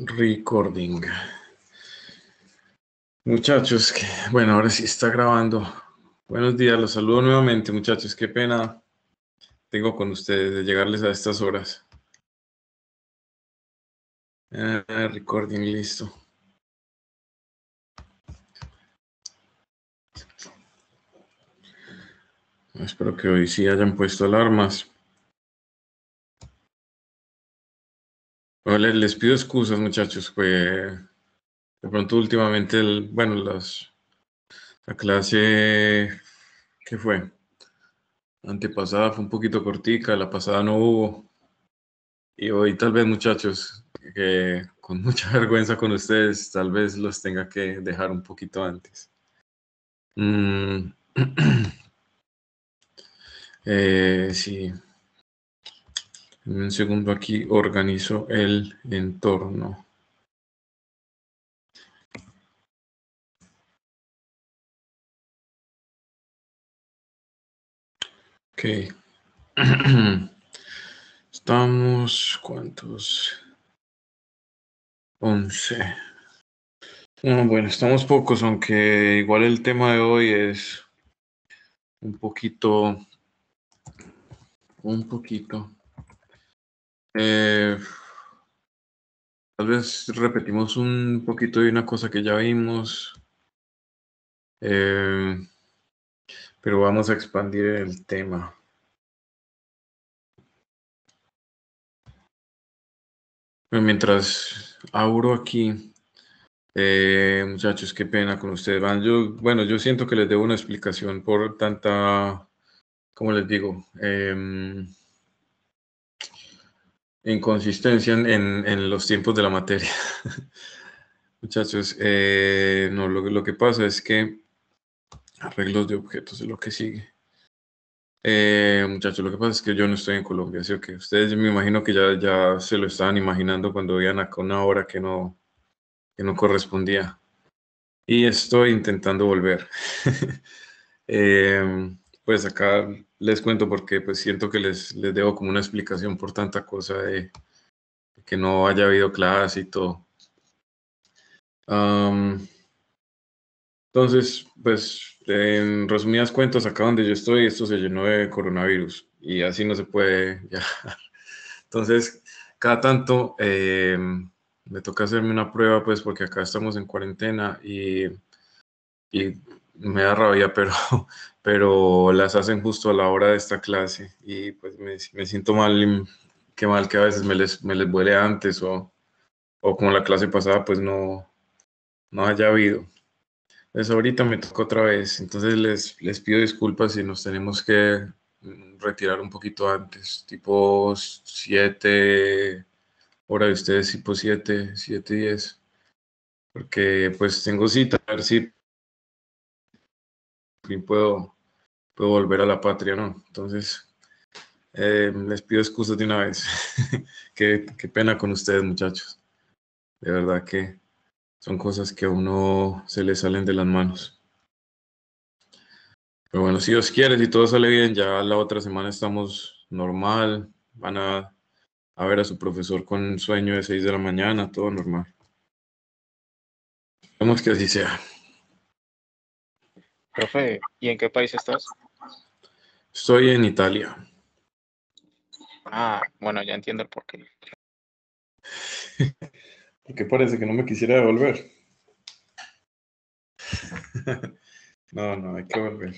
Recording. Muchachos, bueno, ahora sí está grabando. Buenos días, los saludo nuevamente, muchachos. Qué pena tengo con ustedes de llegarles a estas horas. Recording, listo. Espero que hoy sí hayan puesto alarmas. Les pido excusas, muchachos, pues de pronto últimamente, la clase que fue antepasada fue un poquito cortica, la pasada no hubo. Y hoy tal vez, muchachos, que con mucha vergüenza con ustedes, tal vez los tenga que dejar un poquito antes. Sí, en un segundo aquí organizo el entorno. Ok. Estamos, ¿cuántos? 11. Bueno, estamos pocos, aunque igual el tema de hoy es un poquito. Tal vez repetimos un poquito de una cosa que ya vimos, pero vamos a expandir el tema. Mientras abro aquí, muchachos, qué pena con ustedes. Yo siento que les debo una explicación por tanta, ¿cómo les digo? Inconsistencia en los tiempos de la materia. Muchachos, no, lo que pasa es que arreglos de objetos es lo que sigue. Muchachos, lo que pasa es que yo no estoy en Colombia, ¿sí o qué? Ustedes me imagino que ya se lo estaban imaginando cuando veían acá una hora que no correspondía. Y estoy intentando volver. Pues acá les cuento porque pues siento que les debo como una explicación por tanta cosa de que no haya habido clase y todo. Entonces, pues en resumidas cuentas, acá donde yo estoy, esto se llenó de coronavirus y así no se puede viajar. Entonces, cada tanto me toca hacerme una prueba, pues porque acá estamos en cuarentena y me da rabia, pero las hacen justo a la hora de esta clase y pues me siento mal, qué mal que a veces me les vuele antes o como la clase pasada pues no haya habido. Pues ahorita me toca otra vez, entonces les pido disculpas si nos tenemos que retirar un poquito antes, tipo 7 hora de ustedes, tipo 7:10, porque pues tengo cita, a ver si por fin puedo volver a la patria, ¿no? Entonces, les pido excusas de una vez. Qué pena con ustedes, muchachos. De verdad que son cosas que a uno se le salen de las manos. Pero bueno, si Dios quiere, si todo sale bien, ya la otra semana estamos normal. Van a ver a su profesor con sueño de 6 de la mañana, todo normal. Esperemos que así sea. Profe, ¿y en qué país estás? Estoy en Italia. Ah, bueno, ya entiendo el porqué. ¿Qué parece que no me quisiera devolver? No, hay que volver.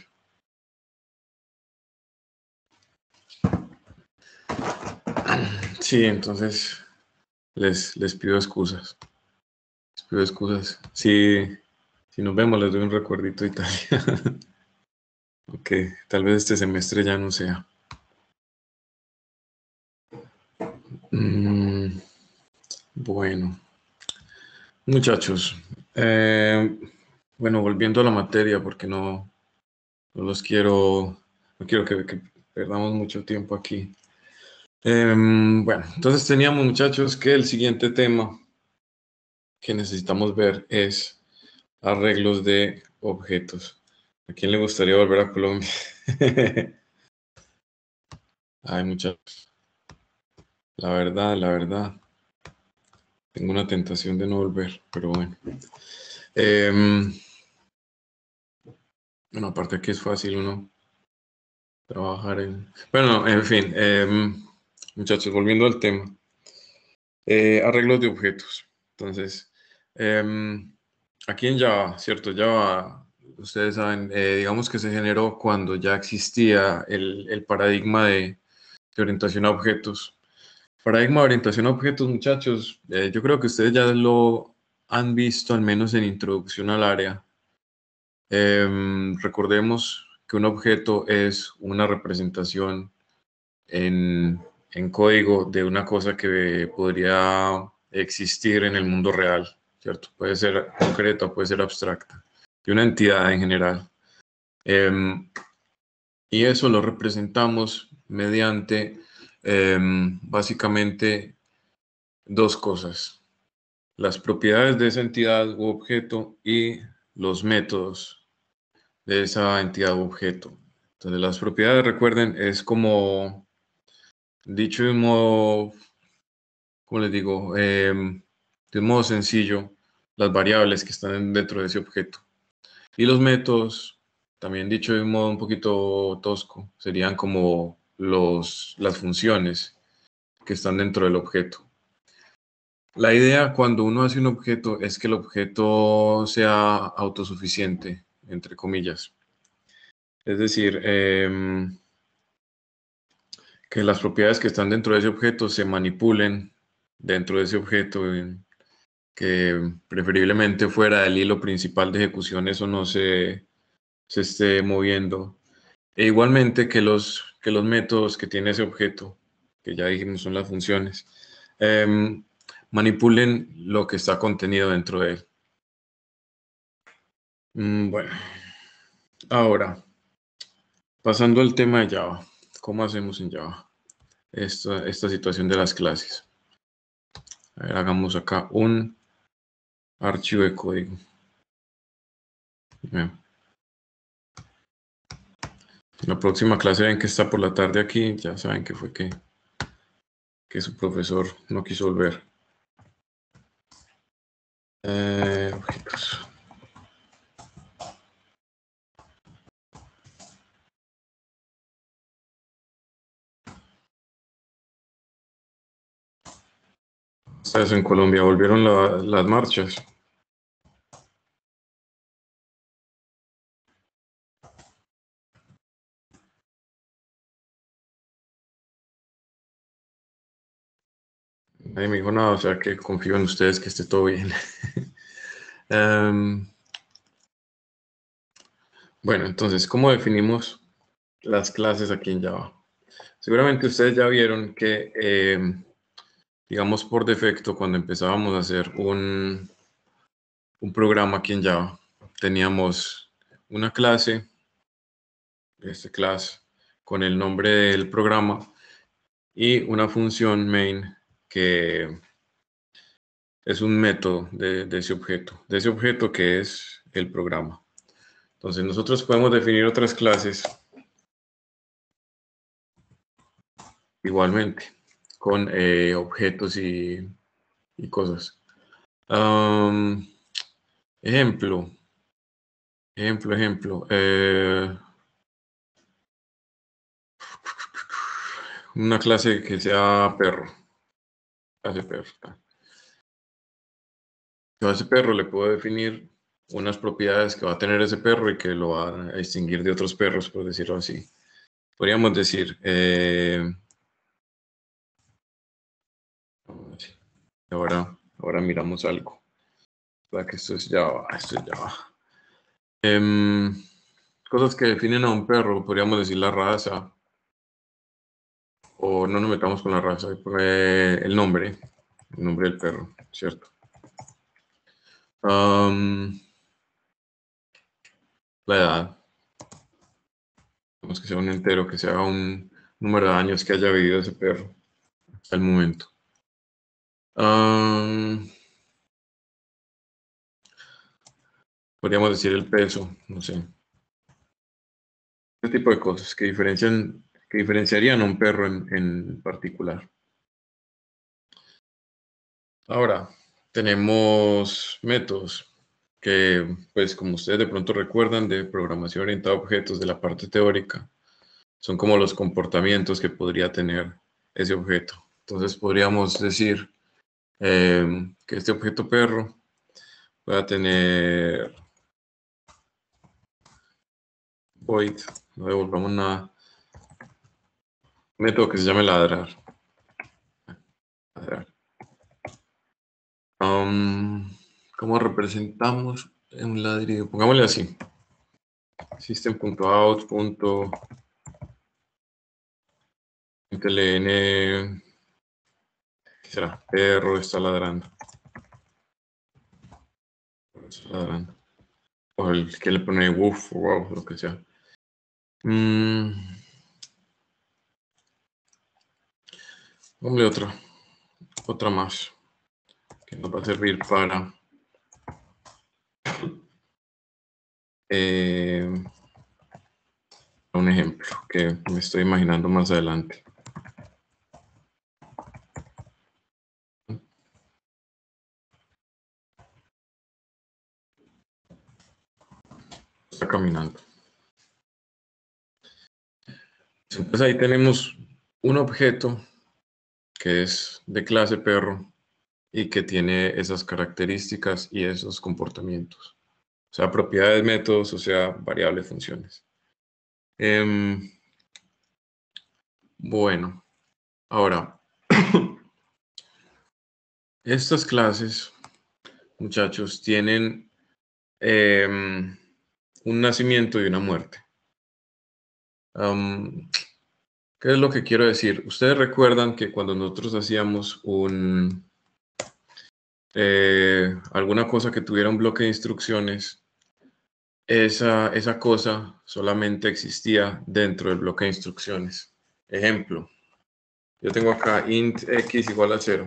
Sí, entonces les pido excusas. Les pido excusas. Si nos vemos, les doy un recuerdito de Italia. Ok, tal vez este semestre ya no sea. Bueno, muchachos. Bueno, volviendo a la materia, porque no los quiero, no quiero que perdamos mucho tiempo aquí. Bueno, entonces teníamos, muchachos, que el siguiente tema que necesitamos ver es arreglos de objetos. ¿A quién le gustaría volver a Colombia? Ay, muchachos. La verdad. Tengo una tentación de no volver, pero bueno. Bueno, aparte que es fácil uno trabajar en... Bueno, en fin, muchachos, volviendo al tema. Arreglos de objetos. Entonces, aquí en Java, ¿cierto? Java, ustedes saben, digamos que se generó cuando ya existía el paradigma de orientación a objetos. Paradigma de orientación a objetos, muchachos, yo creo que ustedes ya lo han visto al menos en introducción al área. Recordemos que un objeto es una representación en código de una cosa que podría existir en el mundo real, ¿cierto? Puede ser concreta, puede ser abstracta, de una entidad en general. Y eso lo representamos mediante básicamente dos cosas: las propiedades de esa entidad u objeto y los métodos de esa entidad u objeto. Entonces, las propiedades, recuerden, es como, dicho de un modo, ¿cómo les digo? De un modo sencillo, las variables que están dentro de ese objeto. Y los métodos, también dicho de un modo un poquito tosco, serían como las funciones que están dentro del objeto. La idea cuando uno hace un objeto es que el objeto sea autosuficiente, entre comillas. Es decir, que las propiedades que están dentro de ese objeto se manipulen dentro de ese objeto, que preferiblemente fuera del hilo principal de ejecución eso no se esté moviendo. E igualmente que los métodos que tiene ese objeto, que ya dijimos son las funciones, manipulen lo que está contenido dentro de él. Bueno, ahora, pasando al tema de Java. ¿Cómo hacemos en Java esta situación de las clases? A ver, hagamos acá un archivo de código. Bien. La próxima clase ven que está por la tarde aquí, ya saben que fue que su profesor no quiso volver. Objetos. Ustedes en Colombia volvieron las marchas. Nadie me dijo nada, o sea que confío en ustedes que esté todo bien. Bueno, entonces, ¿cómo definimos las clases aquí en Java? Seguramente ustedes ya vieron que, digamos, por defecto, cuando empezábamos a hacer un programa aquí en Java, teníamos una clase, class, con el nombre del programa y una función main que es un método de ese objeto que es el programa. Entonces nosotros podemos definir otras clases igualmente con objetos y cosas. Ejemplo, ejemplo. Una clase que sea perro. Clase perro. Yo a ese perro le puedo definir unas propiedades que va a tener ese perro y que lo va a distinguir de otros perros, por decirlo así. Podríamos decir, ahora miramos algo. Para que esto es Java, esto es Java. Cosas que definen a un perro, podríamos decir la raza, o no nos metamos con la raza, el nombre del perro, ¿cierto? La edad, digamos que sea un entero, que sea un número de años que haya vivido ese perro hasta el momento. Podríamos decir el peso, no sé. Ese tipo de cosas que diferenciarían a un perro en particular. Ahora, tenemos métodos que, pues como ustedes de pronto recuerdan de programación orientada a objetos de la parte teórica, son como los comportamientos que podría tener ese objeto. Entonces podríamos decir que este objeto perro pueda tener void, no devolvamos nada, método que se llame ladrar. ¿Cómo representamos un ladrillo? Pongámosle así. System.out.ln, ¿qué será? Perro está ladrando. Está ladrando. O el que le pone woof o wow, lo que sea. Ponle otra más, que nos va a servir para un ejemplo que me estoy imaginando más adelante. Está caminando. Entonces ahí tenemos un objeto que es de clase perro y que tiene esas características y esos comportamientos. O sea, propiedades, métodos, o sea, variables, funciones. Bueno, ahora, estas clases, muchachos, tienen un nacimiento y una muerte. ¿Qué es lo que quiero decir? Ustedes recuerdan que cuando nosotros hacíamos alguna cosa que tuviera un bloque de instrucciones, esa cosa solamente existía dentro del bloque de instrucciones. Ejemplo, yo tengo acá int x igual a 0.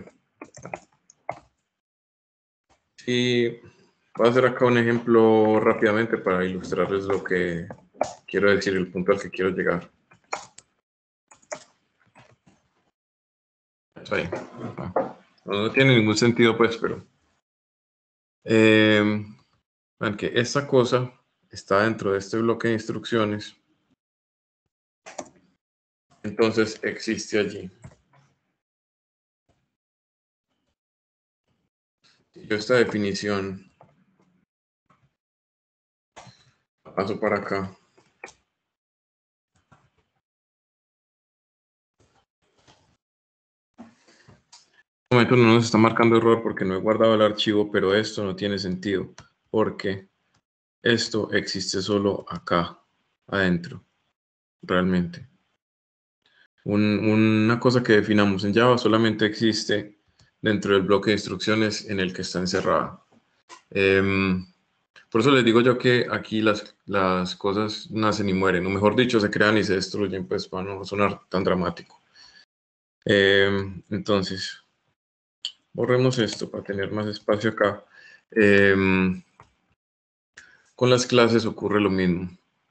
Y voy a hacer acá un ejemplo rápidamente para ilustrarles lo que quiero decir, el punto al que quiero llegar. Ahí. No tiene ningún sentido, pues, pero... vean que esta cosa está dentro de este bloque de instrucciones. Entonces existe allí. Yo esta definición la paso para acá. En este momento no nos está marcando error porque no he guardado el archivo, pero esto no tiene sentido porque esto existe solo acá, adentro, realmente. Una cosa que definamos en Java solamente existe dentro del bloque de instrucciones en el que está encerrada. Por eso les digo yo que aquí las cosas nacen y mueren, o mejor dicho, se crean y se destruyen, pues para no sonar tan dramático. Entonces, borremos esto para tener más espacio acá. Con las clases ocurre lo mismo.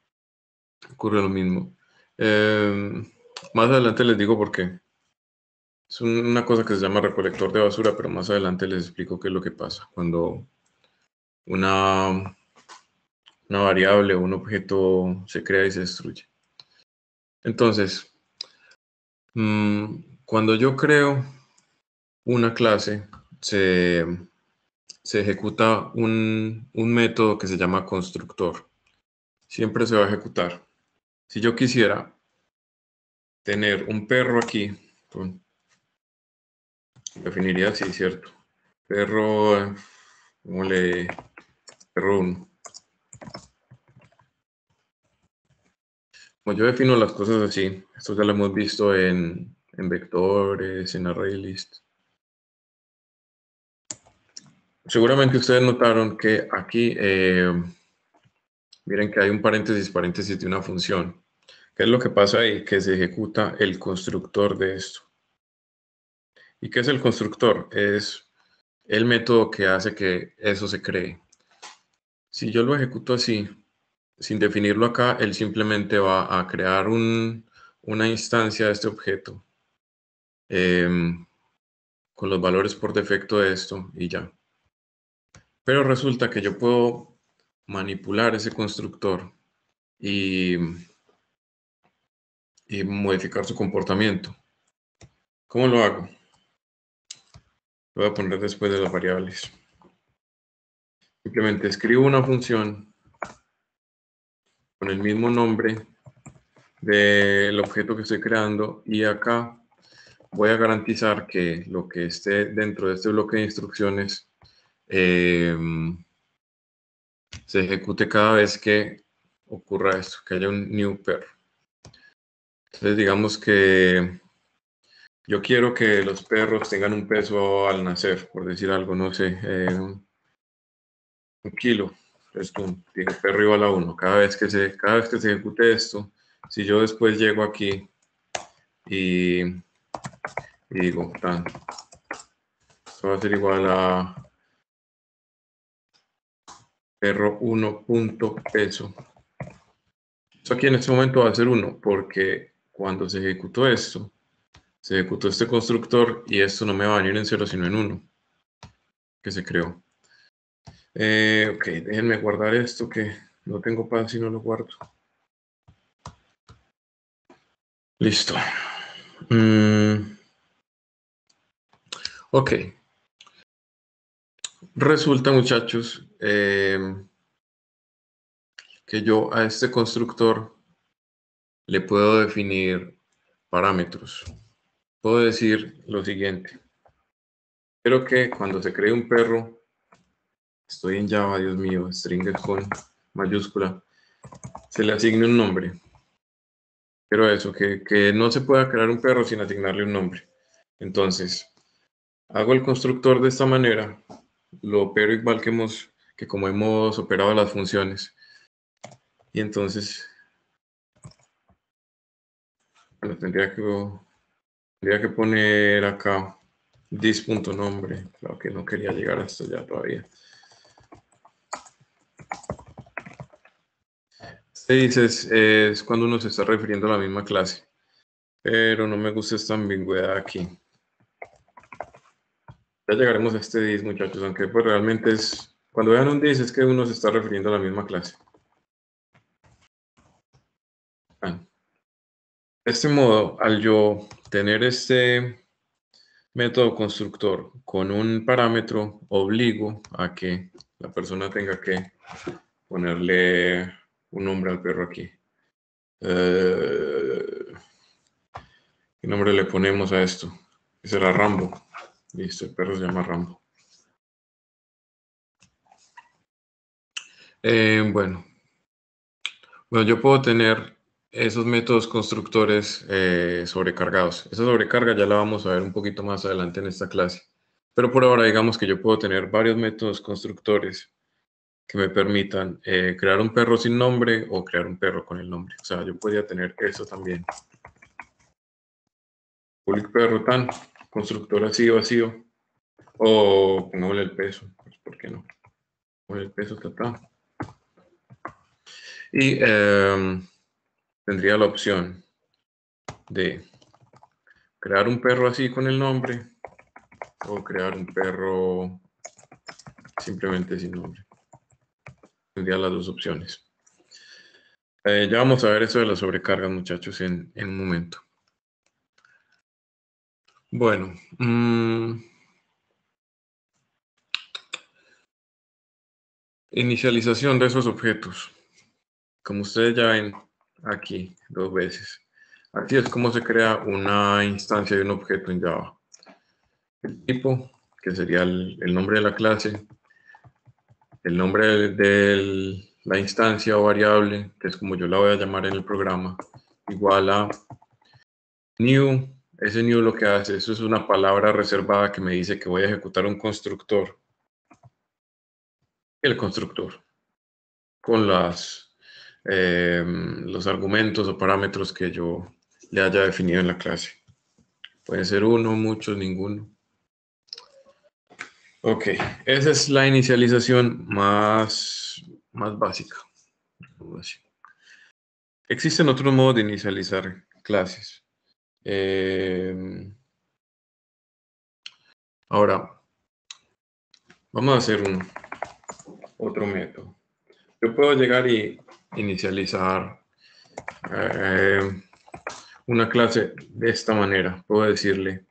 Más adelante les digo por qué. Es una cosa que se llama recolector de basura, pero más adelante les explico qué es lo que pasa cuando una variable o un objeto se crea y se destruye. Entonces, cuando yo creo una clase, se ejecuta un método que se llama constructor. Siempre se va a ejecutar. Si yo quisiera tener un perro aquí, definiría así, ¿cierto? Perro, perro 1. Como yo defino las cosas así, esto ya lo hemos visto en vectores, en ArrayList. Seguramente ustedes notaron que aquí, miren que hay un paréntesis de una función. ¿Qué es lo que pasa ahí? Que se ejecuta el constructor de esto. ¿Y qué es el constructor? Es el método que hace que eso se cree. Si yo lo ejecuto así, sin definirlo acá, él simplemente va a crear una instancia de este objeto con los valores por defecto de esto y ya. Pero resulta que yo puedo manipular ese constructor y modificar su comportamiento. ¿Cómo lo hago? Lo voy a poner después de las variables. Simplemente escribo una función con el mismo nombre del objeto que estoy creando y acá voy a garantizar que lo que esté dentro de este bloque de instrucciones se ejecute cada vez que ocurra esto, que haya un new perro. Entonces digamos que yo quiero que los perros tengan un peso al nacer, por decir algo, no sé, 1 kilo. Entonces, dije perro igual a 1. Cada vez que se ejecute esto, si yo después llego aquí y digo, esto va a ser igual a perro 1.peso. Esto aquí en este momento va a ser 1, porque cuando se ejecutó esto, se ejecutó este constructor y esto no me va a venir en 0, sino en 1, que se creó. Ok, déjenme guardar esto, que no tengo paz si no lo guardo. Listo. Ok. Resulta, muchachos, que yo a este constructor le puedo definir parámetros. Puedo decir lo siguiente. Quiero que cuando se cree un perro, estoy en Java, Dios mío, string con mayúscula, se le asigne un nombre. Pero eso, que no se pueda crear un perro sin asignarle un nombre. Entonces, hago el constructor de esta manera, lo opero igual que como hemos operado las funciones. Y entonces, bueno, tendría que poner acá this.nombre. Claro que no quería llegar hasta allá todavía. Este dices es cuando uno se está refiriendo a la misma clase. Pero no me gusta esta ambigüedad aquí. Ya llegaremos a este this, muchachos, aunque pues realmente es... Cuando vean un this es que uno se está refiriendo a la misma clase. De este modo, al yo tener este método constructor con un parámetro, obligo a que la persona tenga que ponerle un nombre al perro aquí. ¿Qué nombre le ponemos a esto? Será Rambo. Listo, el perro se llama Rambo. Bueno, yo puedo tener esos métodos constructores sobrecargados. Esa sobrecarga ya la vamos a ver un poquito más adelante en esta clase. Pero por ahora digamos que yo puedo tener varios métodos constructores que me permitan crear un perro sin nombre o crear un perro con el nombre. O sea, yo podría tener eso también. Public perro tan, constructor así vacío. O pongámosle el peso, pues, ¿por qué no? Pongámosle el peso, Y tendría la opción de crear un perro así con el nombre o crear un perro simplemente sin nombre. Tendría las dos opciones. Ya vamos a ver eso de las sobrecargas, muchachos, en un momento. Bueno, inicialización de esos objetos. Como ustedes ya ven aquí 2 veces. Así es como se crea una instancia de un objeto en Java. El tipo, que sería el nombre de la clase, el nombre de la instancia o variable, que es como yo la voy a llamar en el programa, igual a new. Ese new lo que hace, eso es una palabra reservada que me dice que voy a ejecutar un constructor. El constructor con los argumentos o parámetros que yo le haya definido en la clase. Puede ser uno, muchos, ninguno. Ok, esa es la inicialización más básica. Existen otros modos de inicializar clases. Ahora, vamos a hacer uno. otro método. Yo puedo llegar y inicializar una clase de esta manera. Puedo decirle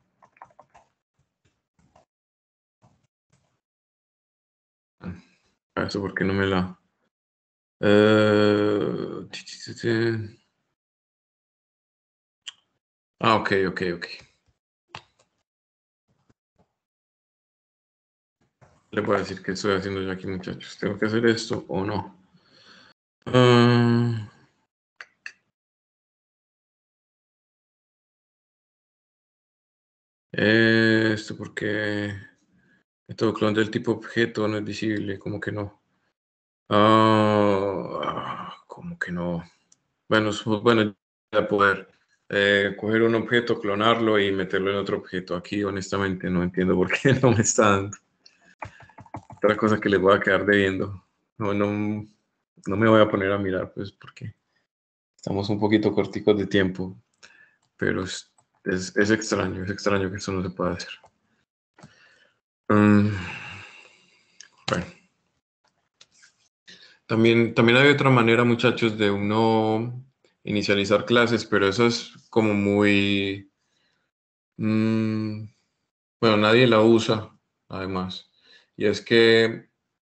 a eso porque no me la... ok. Le voy a decir que estoy haciendo yo aquí, muchachos. ¿Tengo que hacer esto o no? Esto porque todo clon del tipo objeto no es visible, como que no. Como que no. Bueno, bueno, ya poder coger un objeto, clonarlo y meterlo en otro objeto. Aquí, honestamente, no entiendo por qué no me está dando. Otra cosa que les voy a quedar debiendo. No me voy a poner a mirar, pues, porque estamos un poquito corticos de tiempo. Pero es extraño que eso no se pueda hacer. Bueno. También hay otra manera, muchachos, de uno inicializar clases, pero eso es como muy... bueno, nadie la usa, además. Y es que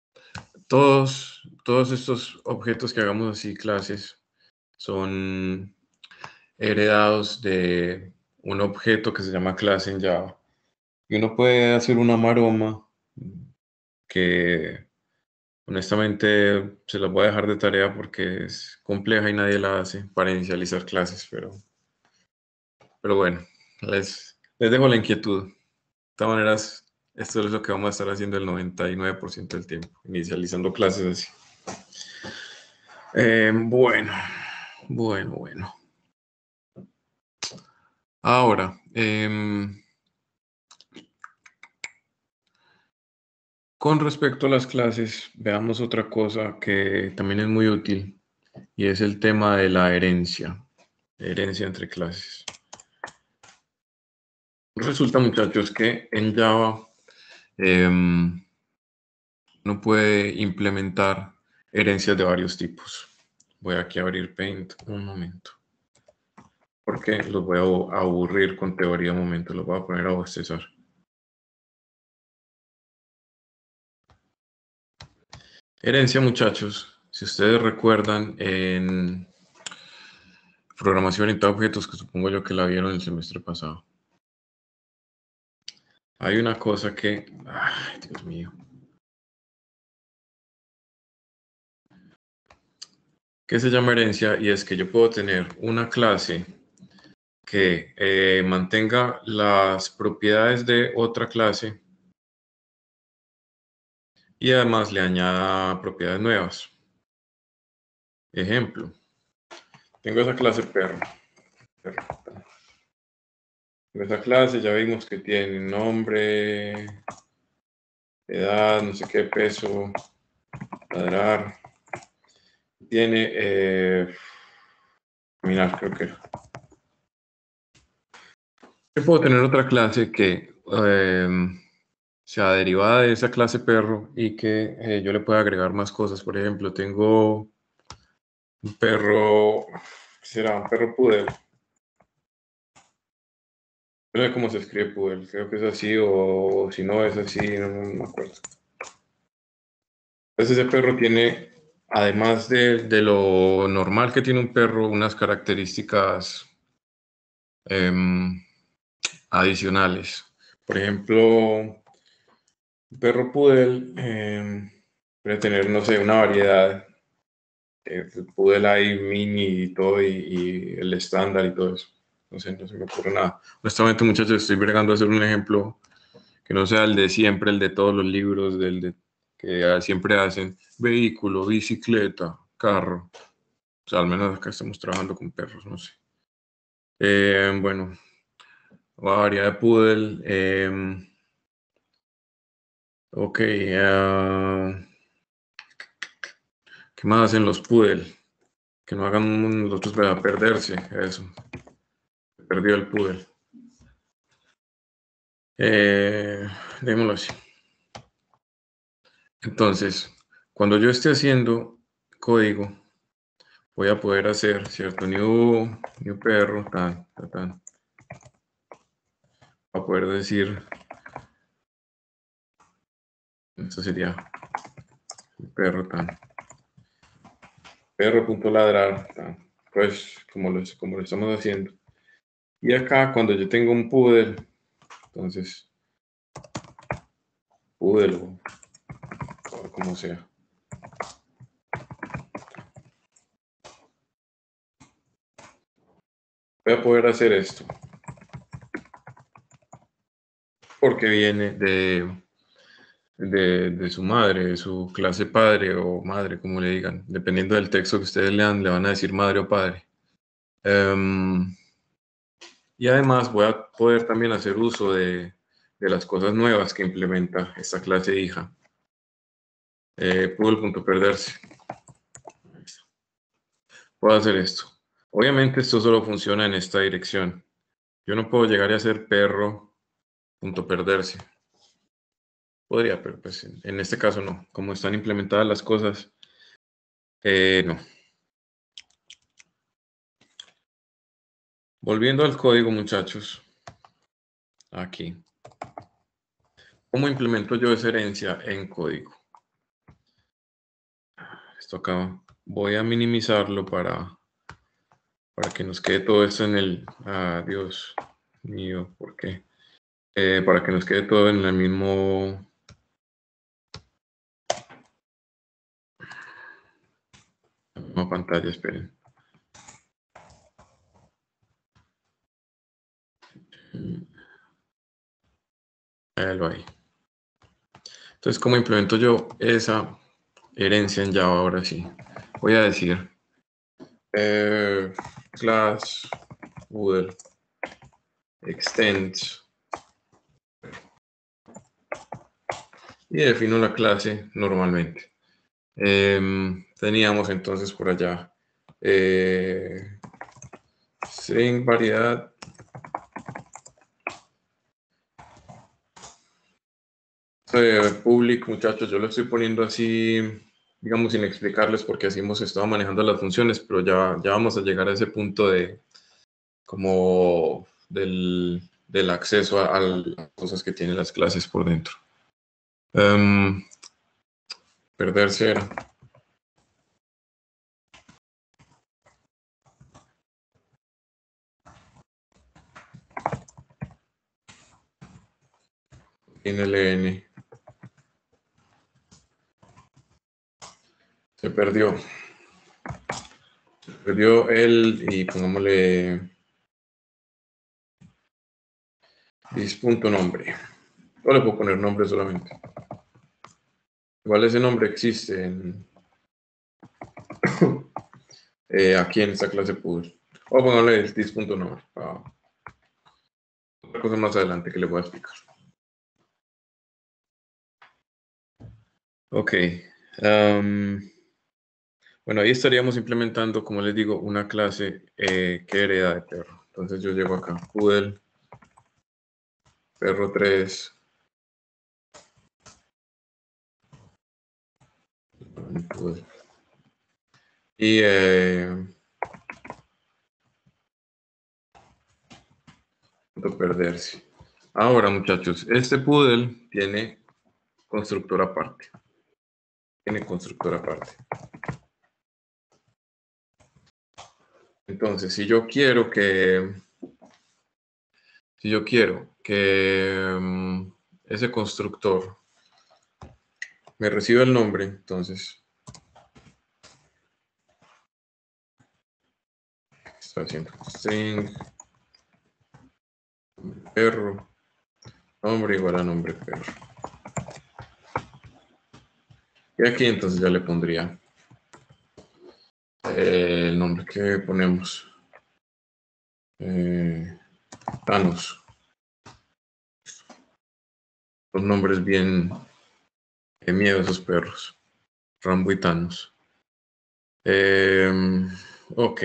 todos estos objetos que hagamos así, clases, son heredados de un objeto que se llama clase en Java. Y uno puede hacer una maroma que honestamente se las voy a dejar de tarea porque es compleja y nadie la hace para inicializar clases, pero bueno, les dejo la inquietud. De todas maneras, esto es lo que vamos a estar haciendo el 99% del tiempo, inicializando clases así. Bueno. Ahora, con respecto a las clases, veamos otra cosa que también es muy útil y es el tema de la herencia entre clases. Resulta, muchachos, que en Java uno puede implementar herencias de varios tipos. Voy aquí a abrir Paint un momento, porque los voy a aburrir con teoría un momento, los voy a poner a bostezar. Herencia, muchachos, si ustedes recuerdan en programación orientada a objetos, que supongo yo que la vieron el semestre pasado, hay una cosa que, ay, Dios mío, que se llama herencia, y es que yo puedo tener una clase que mantenga las propiedades de otra clase y además le añada propiedades nuevas. Ejemplo, tengo esa clase perro. Tengo esa clase, ya vimos que tiene nombre, edad, no sé qué, peso, ladrar. Tiene, caminar, creo que era. Yo puedo tener otra clase que sea derivada de esa clase perro y que yo le pueda agregar más cosas. Por ejemplo, tengo un perro, ¿qué será? Un perro poodle. No sé cómo se escribe poodle, creo que es así o si no es así, no me acuerdo. Entonces ese perro tiene, además de lo normal que tiene un perro, unas características adicionales. Por ejemplo, un perro poodle puede tener, no sé, una variedad. Poodle hay mini y todo, y el estándar y todo eso. No sé, no se me ocurre nada. Honestamente, muchachos, estoy bregando a hacer un ejemplo que no sea el de siempre, el de todos los libros, que siempre hacen vehículo, bicicleta, carro. O sea, al menos acá estamos trabajando con perros, no sé. Bueno, variedad de poodle. Ok, ¿qué más hacen los poodle? Que no hagan los otros para perderse, eso. Perdió el poodle. Démoslo así. Entonces, Cuando yo esté haciendo código, voy a poder hacer, ¿cierto? New perro, tan. Va a poder decir, esto sería perro, tan. Perro.ladrar, tan. Pues como lo estamos haciendo. Y acá, cuando yo tengo un poodle, entonces, poodle o como sea. Voy a poder hacer esto. Porque viene de su madre, de su clase padre o madre, como le digan. Dependiendo del texto que ustedes lean, le van a decir madre o padre. Y además voy a poder también hacer uso de las cosas nuevas que implementa esta clase hija. Poodle.perderse. Puedo hacer esto. Obviamente esto solo funciona en esta dirección. Yo no puedo llegar a hacer perro.perderse. Podría, pero pues en este caso no. Como están implementadas las cosas, no. Volviendo al código, muchachos. Aquí. ¿Cómo implemento yo esa herencia en código? Esto acá. Voy a minimizarlo para que nos quede todo esto en el... Dios mío, ¿por qué? Para que nos quede todo en el mismo... misma pantalla, esperen. Lo hay. Entonces, ¿cómo implemento yo esa herencia en Java? Ahora sí. Voy a decir class Boodle extends y defino la clase normalmente. Teníamos entonces por allá string variedad public, muchachos. Yo lo estoy poniendo así, digamos, sin explicarles porque así hemos estado manejando las funciones, pero ya vamos a llegar a ese punto de como del acceso a las cosas que tienen las clases por dentro. Perderse era. NLN. Se perdió. Se perdió él y pongámosle dis.nombre. No le puedo poner nombre solamente. Igual ese nombre existe aquí en esta clase Poodle. O ponerle el dis.nombre. Otra cosa más adelante que le voy a explicar. Ok. Bueno, ahí estaríamos implementando, como les digo, una clase que hereda de perro. Entonces yo llego acá, Poodle, perro 3. Poodle. Y perderse. Ahora, muchachos, este Poodle tiene constructor aparte. Tiene constructor aparte. Entonces, si yo quiero que ese constructor me reciba el nombre, entonces está haciendo string perro, nombre igual a nombre perro. Y aquí entonces ya le pondría el nombre que ponemos. Thanos. Los nombres bien miedosos perros. Rambo y Thanos. Ok.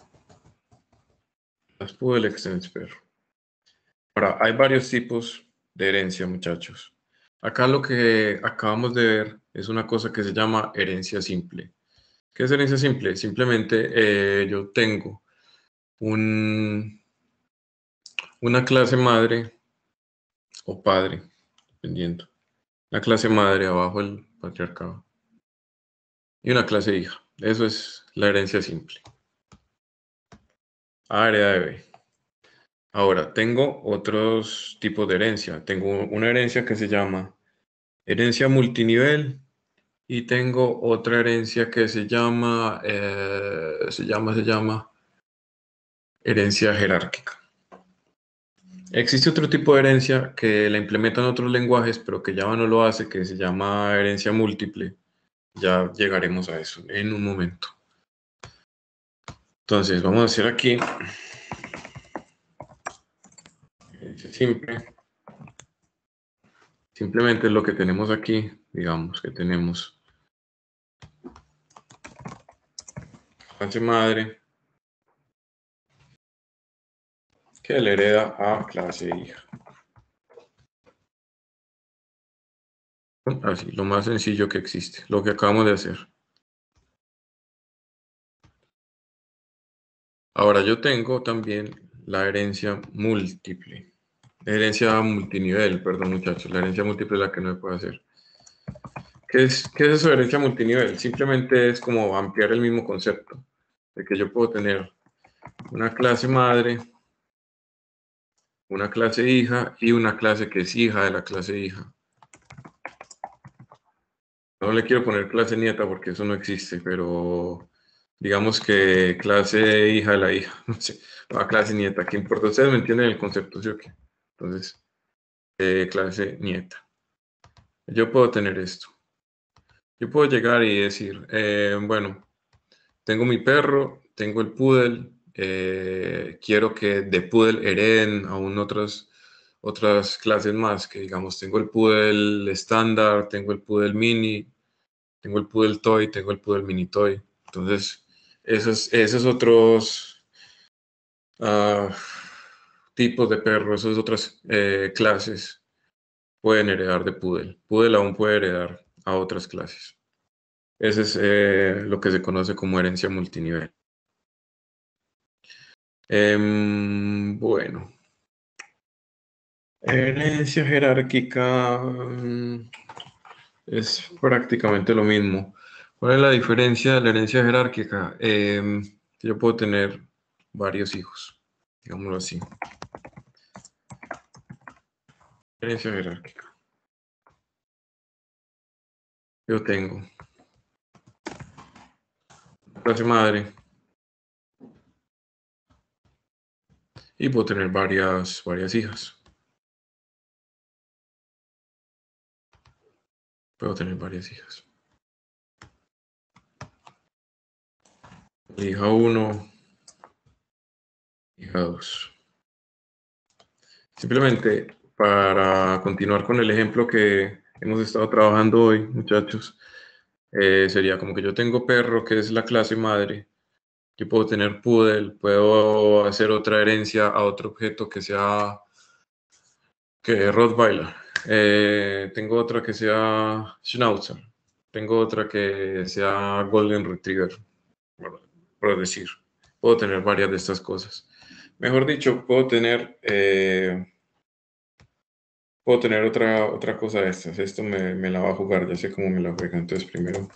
Las Poodle extends perro. Ahora, hay varios tipos de herencia, muchachos. Acá lo que acabamos de ver es una cosa que se llama herencia simple. ¿Qué es herencia simple? Simplemente yo tengo una clase madre o padre, dependiendo. Una clase madre abajo el patriarcado y una clase hija. Eso es la herencia simple. A hereda de B. Ahora, tengo otros tipos de herencia. Tengo una herencia que se llama herencia multinivel y tengo otra herencia que se llama herencia jerárquica. Existe otro tipo de herencia que la implementan otros lenguajes, pero que Java no lo hace, que se llama herencia múltiple. Ya llegaremos a eso en un momento. Entonces, vamos a hacer aquí herencia simple. Simplemente lo que tenemos aquí, digamos que tenemos clase madre que le hereda a clase hija. Así, lo más sencillo que existe, lo que acabamos de hacer. Ahora yo tengo también la herencia múltiple. Herencia multinivel, perdón muchachos, la herencia múltiple es la que no se puede hacer. ¿Qué es eso de herencia multinivel? Simplemente es como ampliar el mismo concepto, de que yo puedo tener una clase madre, una clase hija y una clase que es hija de la clase hija. No le quiero poner clase nieta porque eso no existe, pero digamos que clase hija de la hija, no sé, clase nieta, ¿qué importa? Ustedes me entienden el concepto, ¿sí o qué? Entonces, clase nieta. Yo puedo tener esto. Yo puedo llegar y decir, bueno, tengo mi perro, tengo el poodle, quiero que de poodle hereden aún otras clases más, que digamos, tengo el poodle estándar, tengo el poodle mini, tengo el poodle toy, tengo el poodle mini toy. Entonces, esos otros tipos de perros, esas otras clases pueden heredar de poodle. Poodle aún puede heredar a otras clases. Ese es lo que se conoce como herencia multinivel. Bueno, herencia jerárquica es prácticamente lo mismo. ¿Cuál es la diferencia de la herencia jerárquica? Yo puedo tener varios hijos, digámoslo así. Herencia jerárquica. Yo tengo clase madre y puedo tener varias hijas. Puedo tener varias hijas. Hija 1, hija 2. Simplemente para continuar con el ejemplo que hemos estado trabajando hoy, muchachos, sería como que yo tengo perro, que es la clase madre. Yo puedo tener poodle, puedo hacer otra herencia a otro objeto que sea que Rottweiler. Tengo otra que sea Schnauzer. Tengo otra que sea Golden Retriever, por decir. Puedo tener varias de estas cosas. Mejor dicho, puedo tener otra cosa de estas. Esto me la va a jugar, ya sé cómo me la juega. Entonces, primero,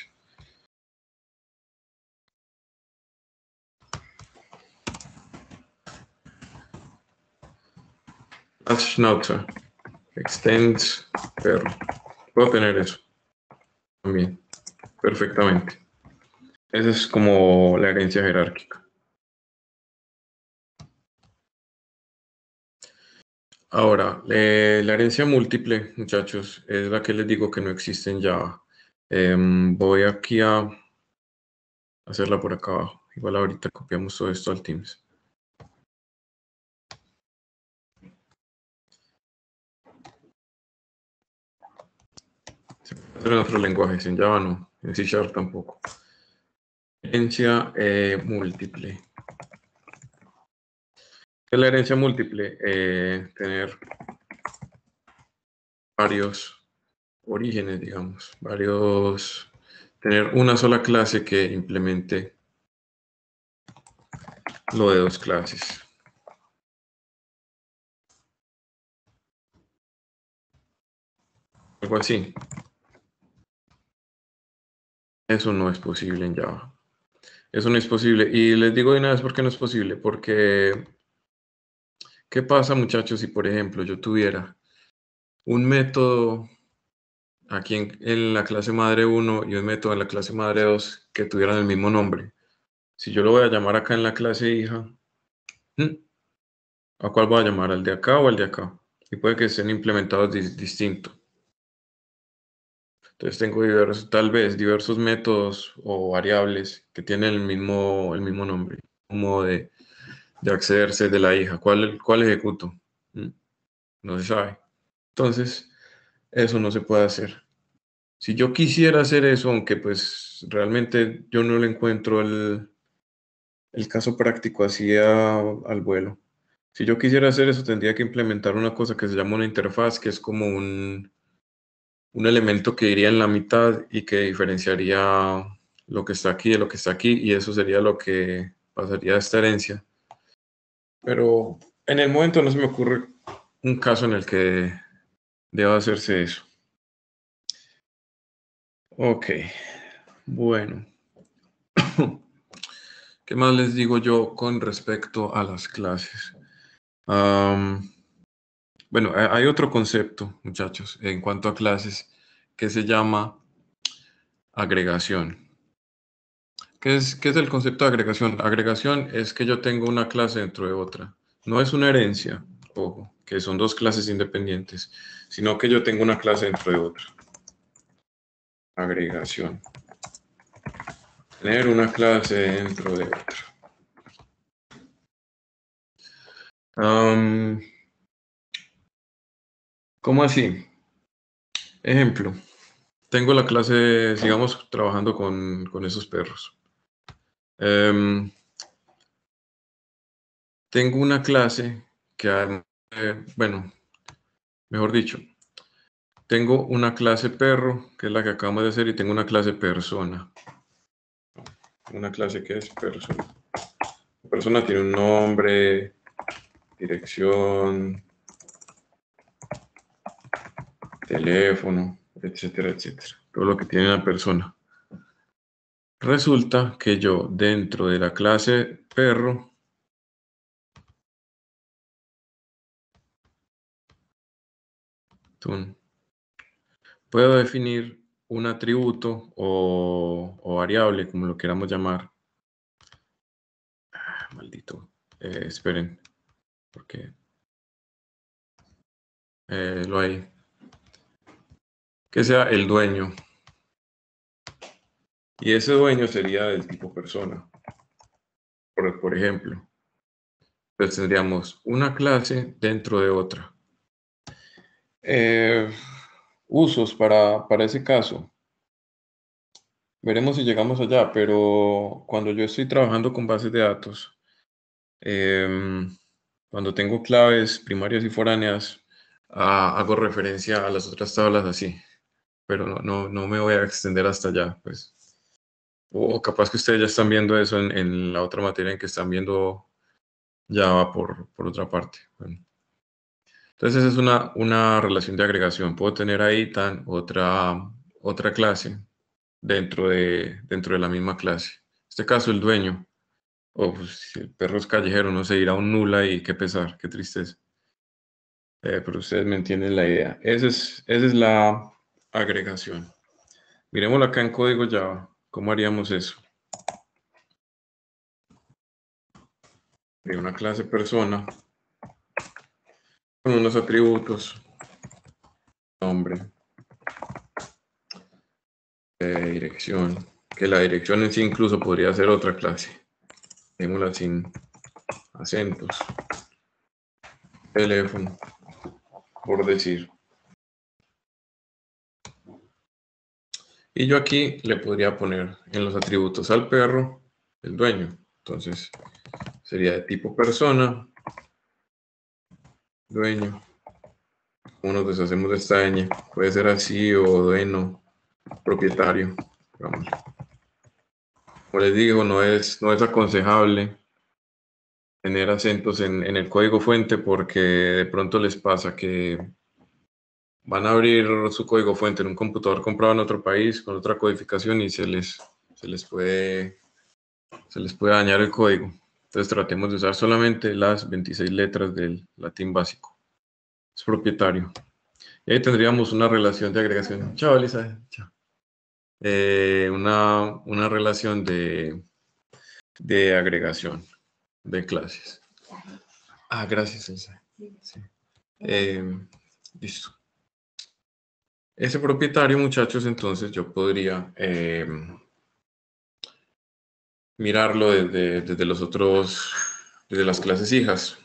Schnauzer, extends perro. Puedo tener eso también, perfectamente. Esa es como la herencia jerárquica. Ahora, la herencia múltiple, muchachos, es la que les digo que no existe en Java. Voy aquí a hacerla por acá abajo. Igual ahorita copiamos todo esto al Teams. Se puede hacer en otros lenguajes, en Java no, en C# tampoco. Herencia múltiple. ¿Qué es la herencia múltiple? Tener varios orígenes, digamos, tener una sola clase que implemente lo de dos clases. Algo así. Eso no es posible en Java. Eso no es posible. Y les digo de una vez por qué no es posible. Porque, ¿qué pasa, muchachos, si por ejemplo yo tuviera un método aquí en la clase madre 1 y un método en la clase madre 2 que tuvieran el mismo nombre? Si yo lo voy a llamar acá en la clase hija, ¿a cuál voy a llamar? ¿Al de acá o al de acá? Y puede que estén implementados distintos. Entonces tengo tal vez diversos métodos o variables que tienen el mismo nombre, como de accederse de la hija. ¿Cuál ejecuto? No se sabe. Entonces, eso no se puede hacer. Si yo quisiera hacer eso, aunque pues realmente yo no le encuentro el caso práctico así al vuelo. Si yo quisiera hacer eso, tendría que implementar una cosa que se llama una interfaz, que es como un elemento que iría en la mitad y que diferenciaría lo que está aquí de lo que está aquí, y eso sería lo que pasaría a esta herencia. Pero en el momento no se me ocurre un caso en el que deba hacerse eso. Ok, bueno. ¿Qué más les digo yo con respecto a las clases? Bueno, hay otro concepto, muchachos, en cuanto a clases, que se llama agregación. ¿Qué es el concepto de agregación? Agregación es que yo tengo una clase dentro de otra. No es una herencia, ojo, que son dos clases independientes, sino que yo tengo una clase dentro de otra. Agregación. Tener una clase dentro de otra. ¿Cómo así? Ejemplo. Tengo la clase, sigamos trabajando con esos perros. Tengo una clase que, bueno, mejor dicho, tengo una clase perro, que es la que acabamos de hacer, y tengo una clase persona. Una clase que es persona. La persona tiene un nombre, dirección, teléfono, etcétera, etcétera. Todo lo que tiene la persona. Resulta que yo, dentro de la clase perro, puedo definir un atributo o variable, como lo queramos llamar. Maldito. Esperen, porque lo hay. Que sea el dueño. Y ese dueño sería del tipo persona. Por ejemplo. Entonces tendríamos una clase dentro de otra. Usos para ese caso. Veremos si llegamos allá, pero cuando yo estoy trabajando con bases de datos, cuando tengo claves primarias y foráneas, hago referencia a las otras tablas así, pero no me voy a extender hasta allá, pues. O capaz que ustedes ya están viendo eso en la otra materia en que están viendo Java por otra parte. Bueno. Entonces esa es una relación de agregación. Puedo tener ahí otra clase dentro de la misma clase. En este caso el dueño. O pues, si el perro es callejero, no sé, irá un nula y qué pesar, qué tristeza. Pero ustedes me entienden la idea. Esa es la agregación. Miremoslo acá en código Java. ¿Cómo haríamos eso? De una clase persona con unos atributos, nombre, dirección, que la dirección en sí incluso podría ser otra clase. Démosla sin acentos, teléfono, por decir. Y yo aquí le podría poner en los atributos al perro el dueño. Entonces sería de tipo persona, dueño, cómo nos deshacemos de esta ñ. Puede ser así o dueno, propietario. Vamos. Como les digo, no es aconsejable tener acentos en el código fuente porque de pronto les pasa que van a abrir su código fuente en un computador comprado en otro país con otra codificación y se les puede dañar el código. Entonces tratemos de usar solamente las 26 letras del latín básico. Es propietario. Y ahí tendríamos una relación de agregación. Chao, Elisa. Chao. Una relación de agregación de clases. Ah, gracias, Elisa. Sí. Listo. Ese propietario, muchachos, entonces yo podría mirarlo desde los otros, desde las clases hijas.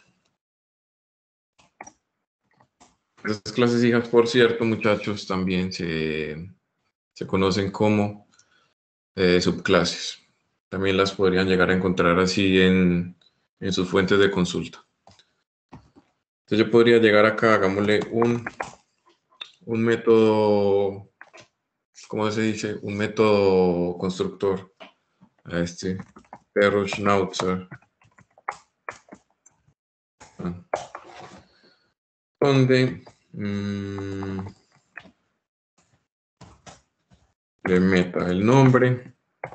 Estas clases hijas, por cierto, muchachos, también se conocen como subclases. También las podrían llegar a encontrar así en sus fuentes de consulta. Entonces yo podría llegar acá, hagámosle un método, ¿cómo se dice? Un método constructor a este perro Schnauzer. Donde le meta el nombre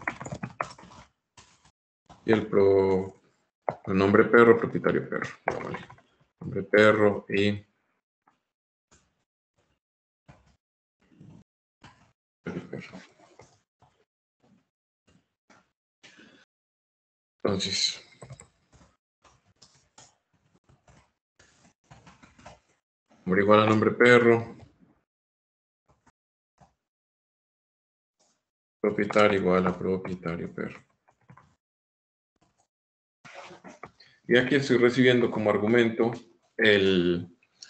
y el nombre perro, propietario perro. Vale. Nombre perro y perro. Entonces, nombre igual a nombre perro, propietario igual a propietario perro. Y aquí estoy recibiendo como argumento el,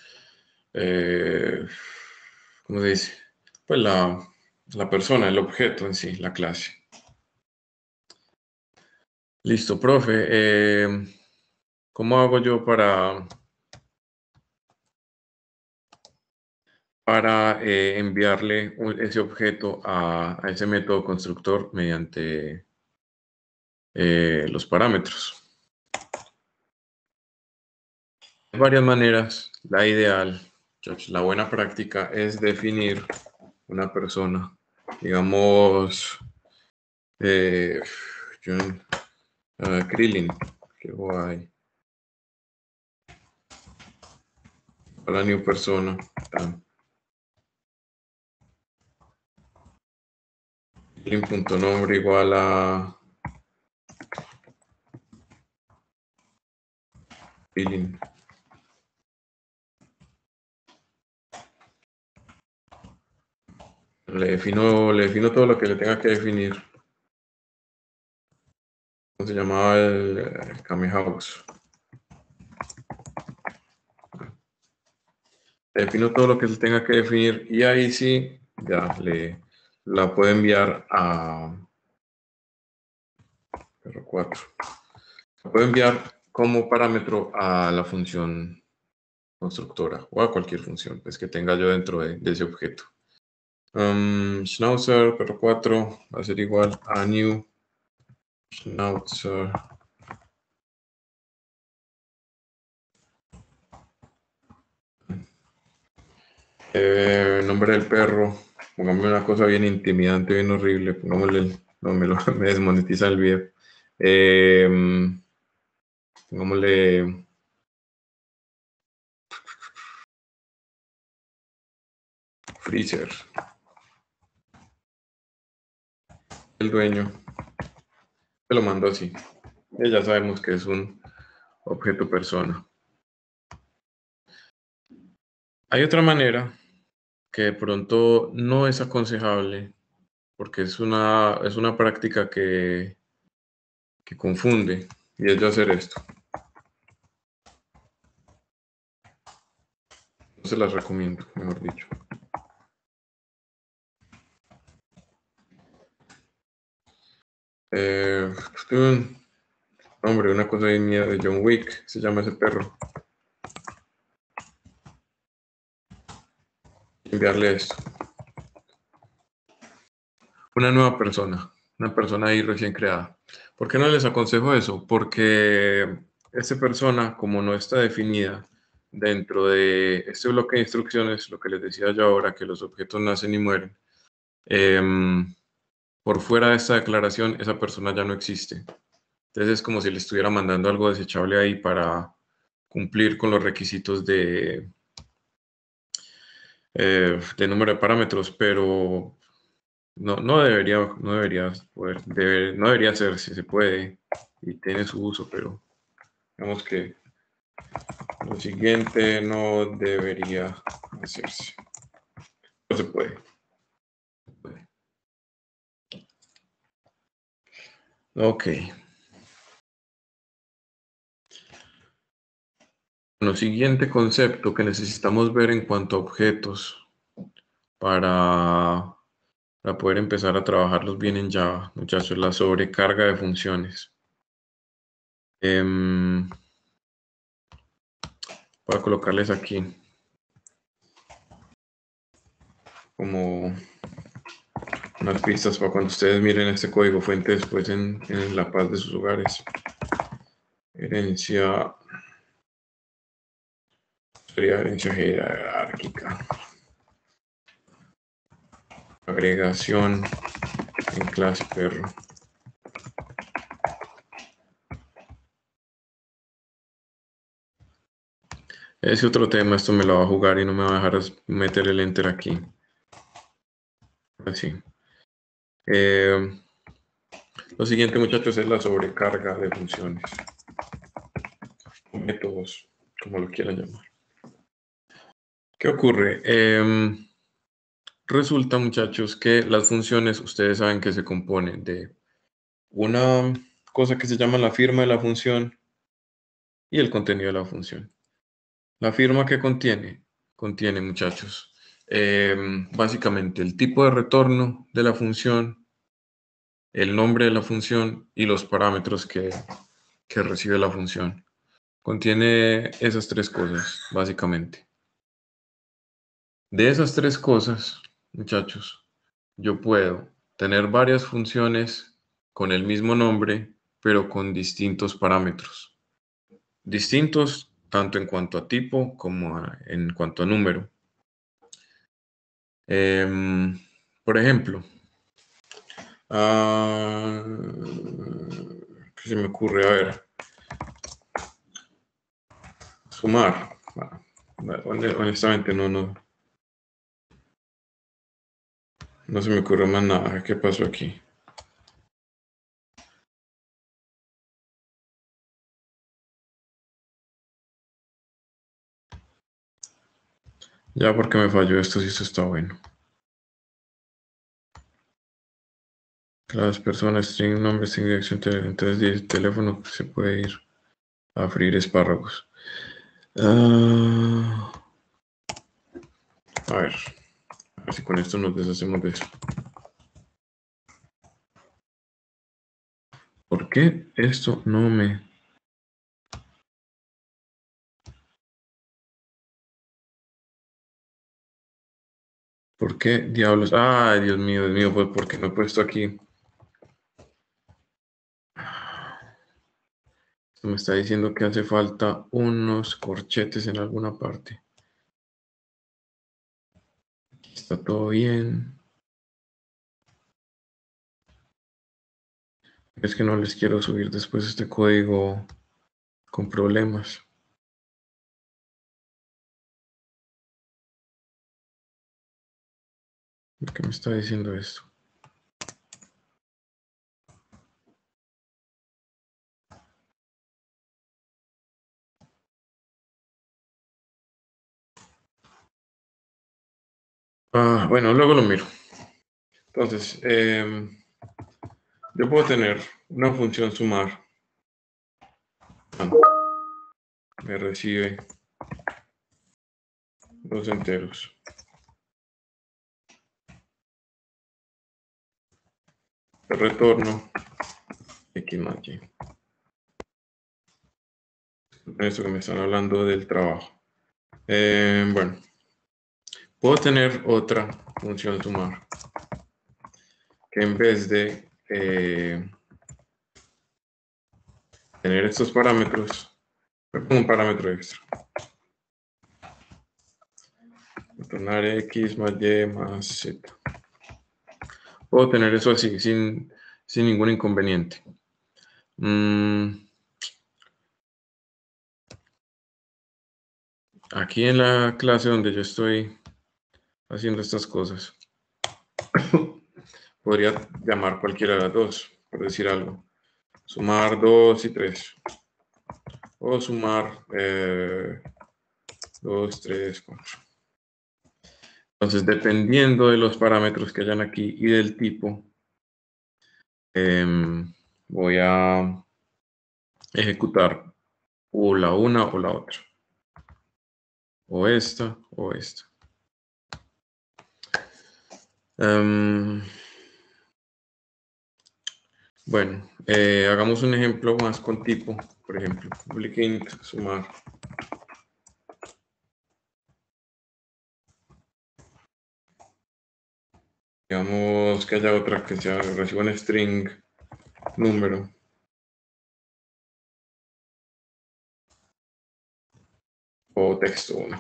¿cómo se dice? Pues la persona, el objeto en sí, la clase. Listo, profe. ¿Cómo hago yo para enviarle ese objeto a ese método constructor mediante los parámetros? Hay varias maneras. La ideal, la buena práctica es definir una persona. Digamos, John Krillin. Qué guay. Para new persona. Krillin.nombre igual a Krillin. Le defino todo lo que le tenga que definir. ¿Cómo se llamaba el Kamehouse? Defino todo lo que se tenga que definir y ahí sí ya la puedo enviar a perro 4. La puedo enviar como parámetro a la función constructora o a cualquier función pues, que tenga yo dentro de ese objeto. Schnauzer, perro 4 va a ser igual a new Schnauzer. Nombre del perro. Pongámosle una cosa bien intimidante, bien horrible. Pongámosle, no me desmonetiza el video. Pongámosle Freezer. El dueño. Se lo mando así. Y ya sabemos que es un objeto persona. Hay otra manera que de pronto no es aconsejable porque es una práctica que confunde y es de hacer esto. No se las recomiendo, mejor dicho. Hombre, una cosa de miedo de John Wick, se llama ese perro. enviarle esto. Una nueva persona, una persona ahí recién creada. ¿Por qué no les aconsejo eso? Porque esta persona, como no está definida dentro de este bloque de instrucciones, lo que les decía yo ahora, que los objetos nacen y mueren, por fuera de esta declaración, esa persona ya no existe. Entonces es como si le estuviera mandando algo desechable ahí para cumplir con los requisitos de número de parámetros, pero no debería poder, no debería ser, si se puede y tiene su uso, pero digamos que lo siguiente no debería hacerse. No se puede. Ok. Bueno, siguiente concepto que necesitamos ver en cuanto a objetos para poder empezar a trabajarlos bien en Java, muchachos, la sobrecarga de funciones. Voy a colocarles aquí como unas pistas para cuando ustedes miren este código fuente después en la paz de sus hogares. Herencia, sería herencia jerárquica. Agregación en clase perro. Ese otro tema, esto me lo va a jugar y no me va a dejar meter el enter aquí. Así. Lo siguiente, muchachos, es la sobrecarga de funciones. Métodos, como lo quieran llamar. ¿Qué ocurre? Resulta, muchachos, que las funciones, ustedes saben que se componen de una cosa que se llama la firma de la función y el contenido de la función. La firma que contiene, muchachos, básicamente el tipo de retorno de la función, el nombre de la función y los parámetros que recibe la función. Contiene esas tres cosas, básicamente. De esas tres cosas, muchachos, yo puedo tener varias funciones con el mismo nombre, pero con distintos parámetros. Distintos tanto en cuanto a tipo como en cuanto a número. Por ejemplo, ¿qué se me ocurre? A ver, sumar. Honestamente no se me ocurre más nada. ¿Qué pasó aquí? Ya porque me falló esto, si esto está bueno. Las personas, string, nombre, string, dirección, entonces el teléfono se puede ir a freír espárragos. A ver si con esto nos deshacemos de eso. ¿Por qué esto no me... ¿Por qué diablos? Ay, Dios mío, pues porque no he puesto aquí. Esto me está diciendo que hace falta unos corchetes en alguna parte. Está todo bien. Es que no les quiero subir después este código con problemas. ¿Por qué me está diciendo esto? Bueno, luego lo miro. Entonces, yo puedo tener una función sumar. Me recibe dos enteros. El retorno x más y. Esto que me están hablando del trabajo. Bueno, Puedo tener otra función sumar que en vez de tener estos parámetros, me pongo un parámetro extra. Retornar x más y más z. Puedo tener eso así, sin ningún inconveniente. Aquí en la clase donde yo estoy haciendo estas cosas, podría llamar cualquiera de las dos, por decir algo. Sumar 2 y 3. O sumar 2, 3, 4. Entonces, dependiendo de los parámetros que hayan aquí y del tipo, voy a ejecutar o la una o la otra. O esta o esta. Bueno, hagamos un ejemplo más con tipo. Por ejemplo, public int sumar. Digamos que haya otra que sea reciba un string número. O texto 1.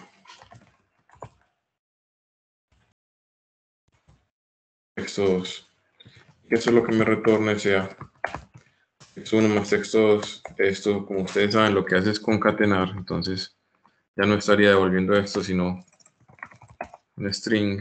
Texto 2. Que eso es lo que me retorne sea texto 1 más texto 2. Esto, como ustedes saben, lo que hace es concatenar. Entonces, ya no estaría devolviendo esto, sino un string.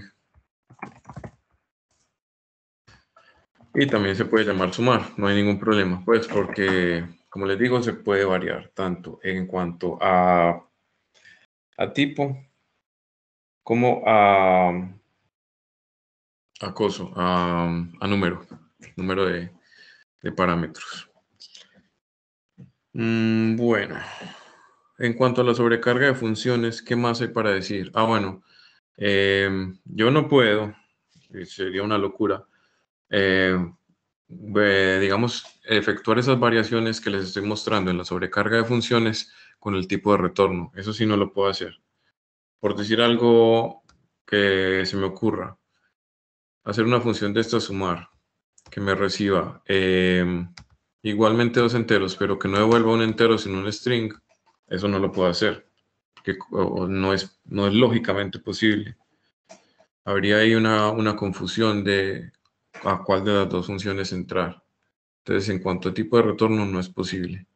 Y también se puede llamar sumar, no hay ningún problema, pues porque, como les digo, se puede variar tanto en cuanto a tipo como a número de parámetros. Bueno, en cuanto a la sobrecarga de funciones, ¿qué más hay para decir? Bueno, yo no puedo, sería una locura, digamos, efectuar esas variaciones que les estoy mostrando en la sobrecarga de funciones con el tipo de retorno. Eso sí no lo puedo hacer. Por decir algo que se me ocurra, hacer una función de esta sumar, que me reciba igualmente dos enteros, pero que no devuelva un entero sino un string, eso no lo puedo hacer, que no es lógicamente posible. Habría ahí una confusión de a cuál de las dos funciones entrar. Entonces, en cuanto a tipo de retorno, no es posible.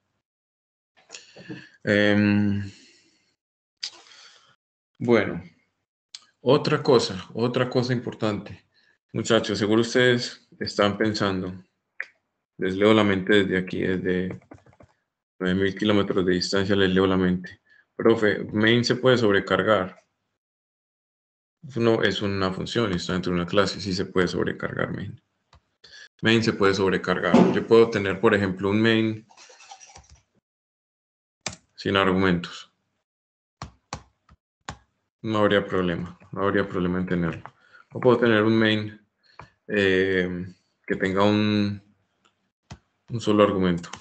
Bueno, otra cosa importante. Muchachos, seguro ustedes están pensando, les leo la mente desde aquí, desde 9000 kilómetros de distancia, les leo la mente. Profe, main se puede sobrecargar. Eso no es una función, está dentro de una clase, sí se puede sobrecargar main. Main se puede sobrecargar. Yo puedo tener, por ejemplo, un main sin argumentos. No habría problema en tenerlo. O puedo tener un main que tenga un solo argumento.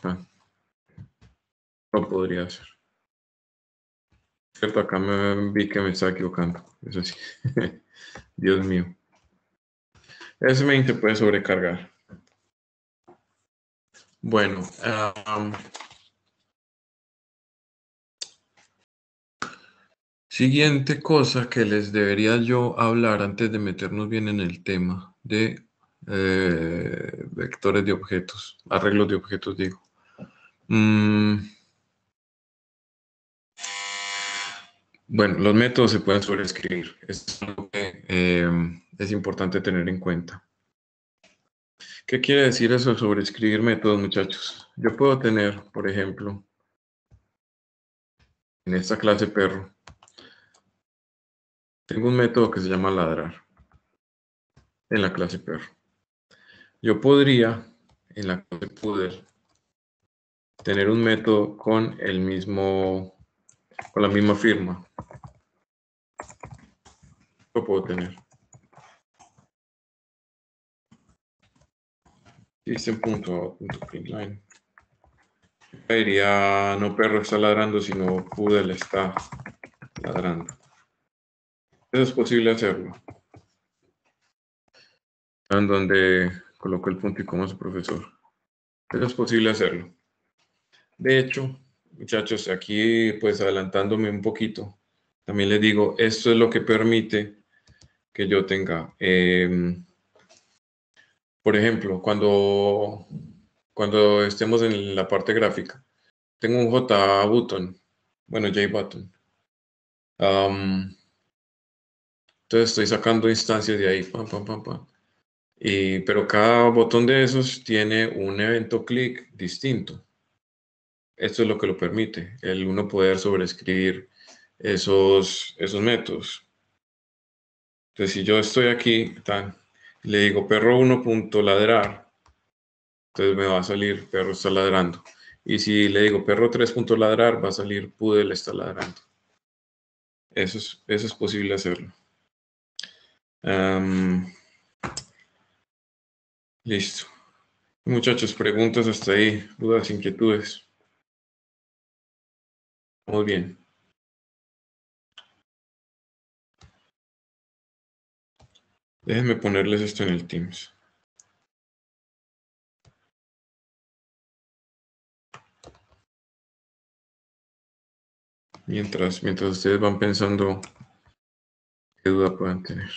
No podría ser. Cierto, acá me vi que me estaba equivocando. Eso sí. Dios mío. Ese main se puede sobrecargar. Bueno. Siguiente cosa que les debería yo hablar antes de meternos bien en el tema de vectores de objetos, arreglos de objetos, digo. Bueno, los métodos se pueden sobreescribir. Es algo que es importante tener en cuenta. ¿Qué quiere decir eso de sobreescribir métodos, muchachos? Yo puedo tener, por ejemplo, en esta clase perro, tengo un método que se llama ladrar en la clase perro. Yo podría, en la clase poodle, tener un método con la misma firma. Lo puedo tener. System.out.println. Diría, no perro está ladrando, sino poodle está ladrando. Eso es posible hacerlo. En donde colocó el punto y coma su profesor. Eso es posible hacerlo. De hecho, muchachos, aquí pues adelantándome un poquito, también les digo, esto es lo que permite que yo tenga, por ejemplo, cuando estemos en la parte gráfica, tengo un JButton, bueno, JButton. Entonces estoy sacando instancias de ahí, pam, pam, pam, pam. Pero cada botón de esos tiene un evento click distinto. Esto es lo que lo permite, el uno poder sobreescribir esos métodos. Entonces, si yo estoy aquí, le digo perro1.ladrar, entonces me va a salir perro está ladrando. Y si le digo perro3.ladrar, va a salir poodle está ladrando. Eso es posible hacerlo. Listo. Muchachos, preguntas hasta ahí, dudas, inquietudes. Muy bien. Déjenme ponerles esto en el Teams. Mientras ustedes van pensando qué duda puedan tener.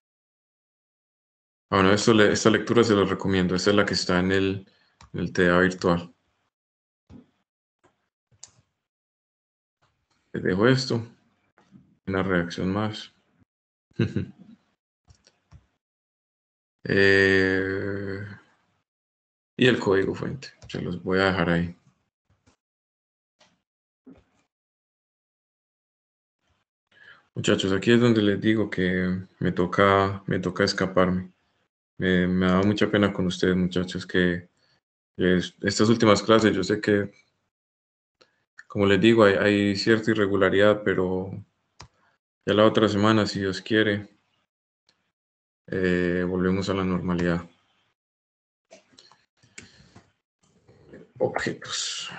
Bueno, esta lectura se los recomiendo. Esta es la que está en el TEA virtual. Les dejo esto. Una reacción más. Y el código fuente. Se los voy a dejar ahí. Muchachos, aquí es donde les digo que me toca escaparme. Me da mucha pena con ustedes, muchachos, que estas últimas clases, yo sé que, como les digo, hay cierta irregularidad, pero ya la otra semana, si Dios quiere, volvemos a la normalidad. Objetos.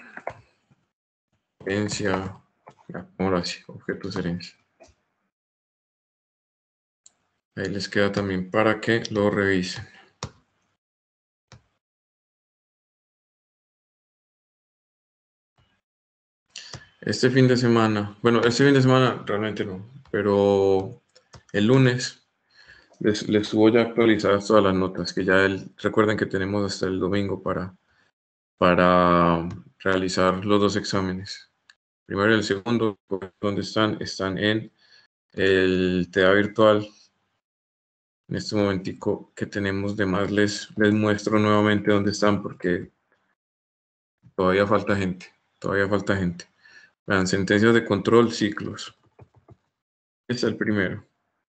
Herencia. Ahora sí, objetos herencia. Ahí les queda también para que lo revisen. Este fin de semana realmente no, pero el lunes les subo ya actualizadas todas las notas, que ya recuerden que tenemos hasta el domingo para realizar los dos exámenes. Primero y el segundo, ¿dónde están? Están en el TEA virtual. En este momentico que tenemos de más les muestro nuevamente dónde están porque todavía falta gente. Vean, sentencias de control, ciclos. Este es el primero.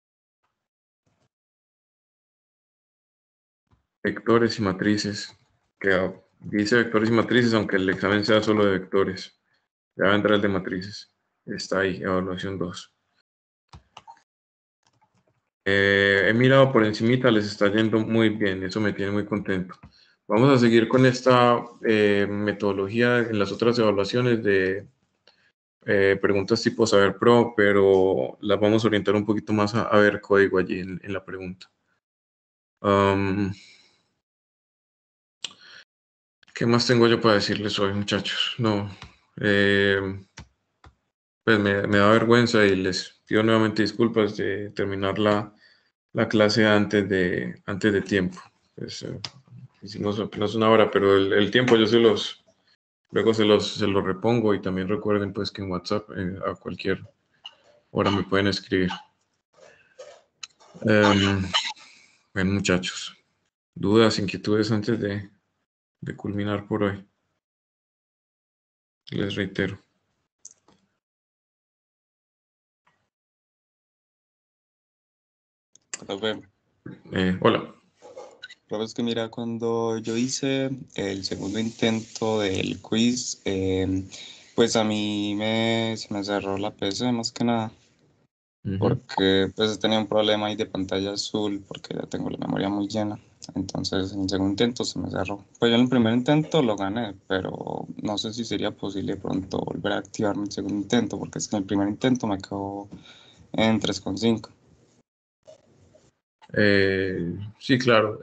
Vectores y matrices. Que dice vectores y matrices, aunque el examen sea solo de vectores. Ya vendrá el de matrices. Está ahí, evaluación 2. He mirado por encimita, les está yendo muy bien, eso me tiene muy contento. Vamos a seguir con esta metodología en las otras evaluaciones de preguntas tipo Saber Pro, pero las vamos a orientar un poquito más a ver código allí en la pregunta. ¿Qué más tengo yo para decirles hoy, muchachos? No, pues me da vergüenza y les pido nuevamente disculpas de terminar la clase antes de tiempo. Pues, hicimos apenas una hora, pero el tiempo yo luego se los repongo y también recuerden pues que en WhatsApp a cualquier hora me pueden escribir. Bueno, muchachos, dudas, inquietudes antes de culminar por hoy. Les reitero. Profe, Hola. profe, es que mira, cuando yo hice el segundo intento del quiz, pues a mí se me cerró la PC más que nada, porque pues tenía un problema ahí de pantalla azul, porque ya tengo la memoria muy llena. Entonces, en el segundo intento se me cerró. Pues yo en el primer intento lo gané, pero no sé si sería posible pronto volver a activarme el segundo intento, porque es que en el primer intento me quedó en 3,5. Sí, claro.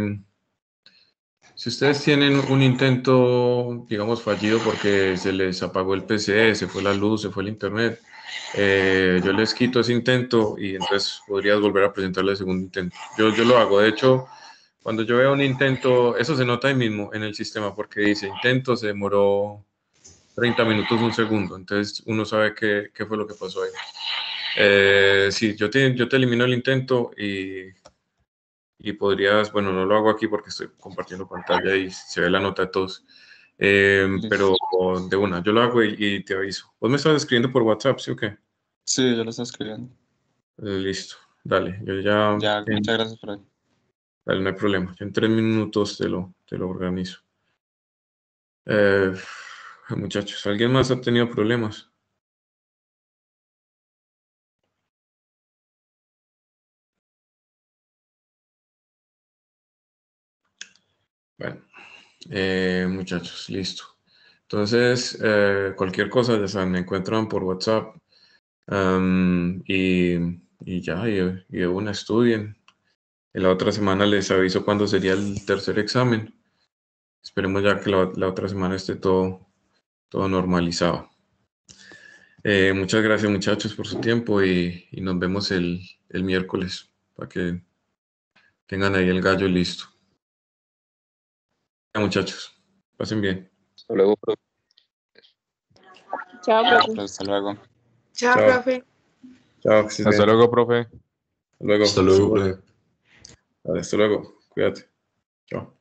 Si ustedes tienen un intento, digamos, fallido porque se les apagó el PC, se fue la luz, se fue el internet, yo les quito ese intento y entonces podrías volver a presentarle el segundo intento. Yo lo hago. De hecho, cuando yo veo un intento, eso se nota ahí mismo en el sistema porque dice intento, se demoró 30 minutos, un segundo. Entonces uno sabe qué fue lo que pasó ahí. Sí, yo te elimino el intento y podrías, bueno, no lo hago aquí porque estoy compartiendo pantalla y se ve la nota de todos. Pero Listo. de una, yo lo hago y te aviso. Vos me estás escribiendo por WhatsApp, ¿sí o qué? Sí, yo lo estoy escribiendo. Listo, dale, yo ya, Ya, muchas gracias por ahí. dale, no hay problema. En 3 minutos te lo organizo. Eh, Muchachos, ¿alguien más ha tenido problemas? Bueno, muchachos, listo. Entonces, cualquier cosa, ya saben, me encuentran por WhatsApp. Y ya, y de una estudien. En la otra semana les aviso cuándo sería el tercer examen. Esperemos ya que la otra semana esté todo normalizado. Muchas gracias muchachos por su tiempo y nos vemos el miércoles para que tengan ahí el gallo listo. Ya, muchachos, pasen bien. Hasta luego, profe. Chao, profe. Hasta luego. Chao, Chao. profe. Chao, que estés Hasta bien. luego, profe. Hasta luego. Hasta luego, profe. Dale, hasta luego. Cuídate. Chao.